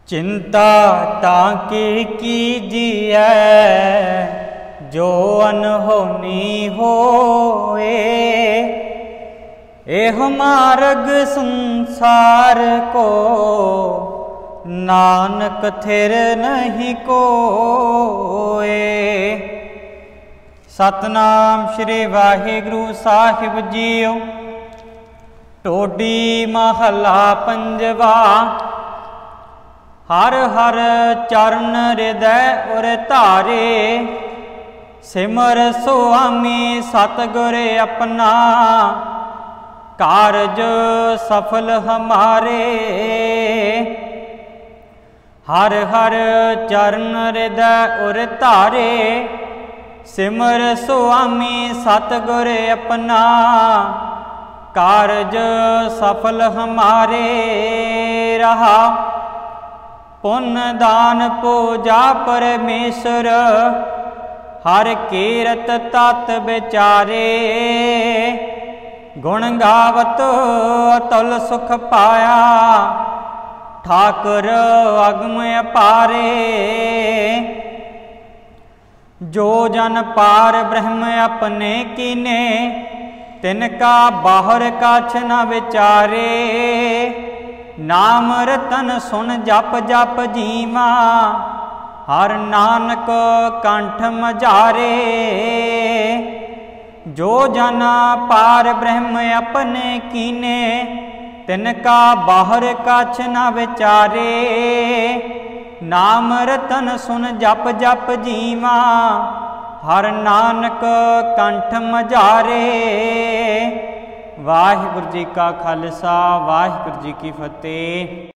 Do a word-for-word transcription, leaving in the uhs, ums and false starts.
चिंता ताके कीजिए जो अनहोनी होए, एह मार्ग संसार को नानक थिर नहीं कोए। सतनाम श्री वाहिगुरु साहिब जीओ। टोडी महला पंजवा। हर हर चरण हृदय उर धारे, सिमर सुआमी सतगुर अपना, कारज सफल हमारे। हर हर चरण हृदय उर धारे, सिमर सुआमी सतगुर अपना, कारज सफल हमारे। रहा पुण्य दान पूजा परमेश्वर, हर कीरत तत् विचारे। गुण गावत अतुल सुख पाया, ठाकुर अगम अपारे। जो जन पार ब्रह्म अपने कीने, तिनका बाहर काछ न विचारे। नाम रतन सुन जप जप जीवा, हर नानक कंठ मझारे। जो जन पार ब्रह्म अपने कीने, तिनका बाहर काछ न विचारे। नाम रतन सुन जप जप जीवा, हर नानक कंठ मझारे। वाहिगुरु जी का खालसा, वाहिगुरु जी की फतेह।